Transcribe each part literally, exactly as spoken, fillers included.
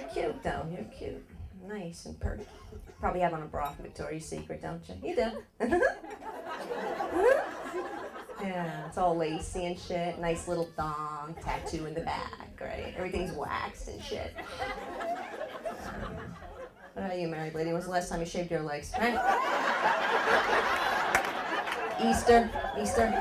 cute, though. You're cute. Nice and perky. Probably have on a bra from Victoria's Secret, don't you? You do. Yeah, it's all lacy and shit. Nice little thong, tattoo in the back, right? Everything's waxed and shit. Um, what about you, married lady? When's the last time you shaved your legs? Right? Easter? Easter?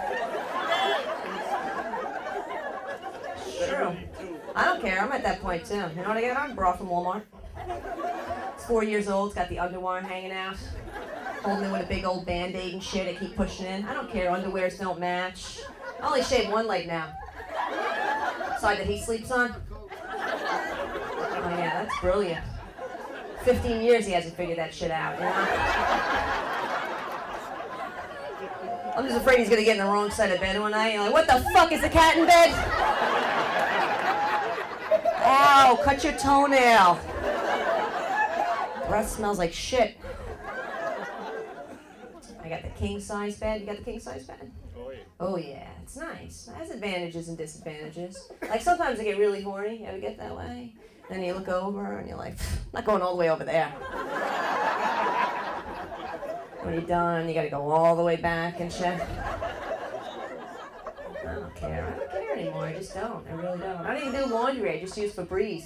True. I don't care. I'm at that point, too. You know what I get on? Bra from Walmart. It's four years old. It's got the underwear hanging out. Holding it with a big old Band-Aid and shit. I keep pushing in. I don't care. Underwears don't match. I only shave one leg now. Side that he sleeps on. Oh, yeah, that's brilliant. Fifteen years he hasn't figured that shit out, you know? I'm just afraid he's gonna get in the wrong side of bed one night. You're like, what the fuck, is the cat in bed? Ow, cut your toenail. Breath smells like shit. I got the king size bed. You got the king size bed? Oh yeah. Oh yeah, it's nice. It has advantages and disadvantages. Like sometimes I get really horny. You ever get that way? Then you look over and you're like, not going all the way over there. When you're done, you gotta go all the way back and shit. I don't care. I don't care anymore. I just don't. I really don't. I don't even do laundry. I just use Febreze.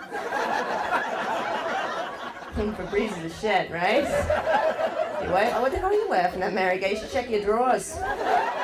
Febreze is the shit, right? What? Oh, what the hell are you laughing at, Mary? You should check your drawers.